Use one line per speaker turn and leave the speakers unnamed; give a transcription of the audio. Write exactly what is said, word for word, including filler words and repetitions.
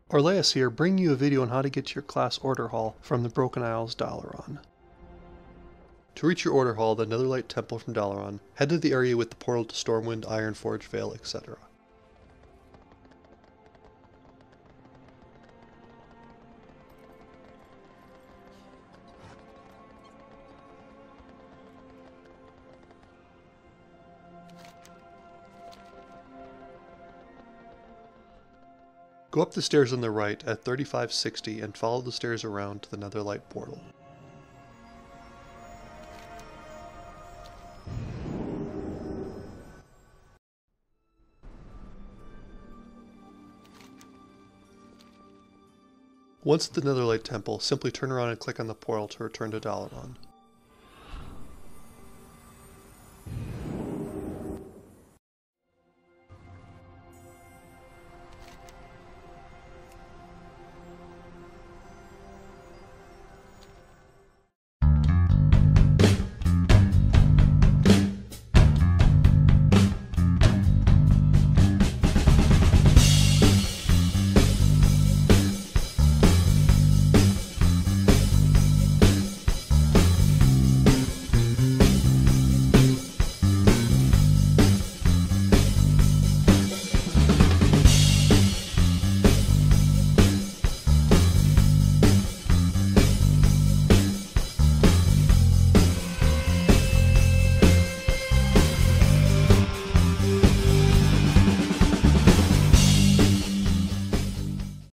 Orleas here, bringing you a video on how to get to your class order hall from the Broken Isles Dalaran. To reach your order hall, the Netherlight Temple from Dalaran, head to the area with the portal to Stormwind, Ironforge Vale, et cetera. Go up the stairs on the right at thirty-five sixty and follow the stairs around to the Netherlight portal. Once at the Netherlight Temple, simply turn around and click on the portal to return to Dalaran.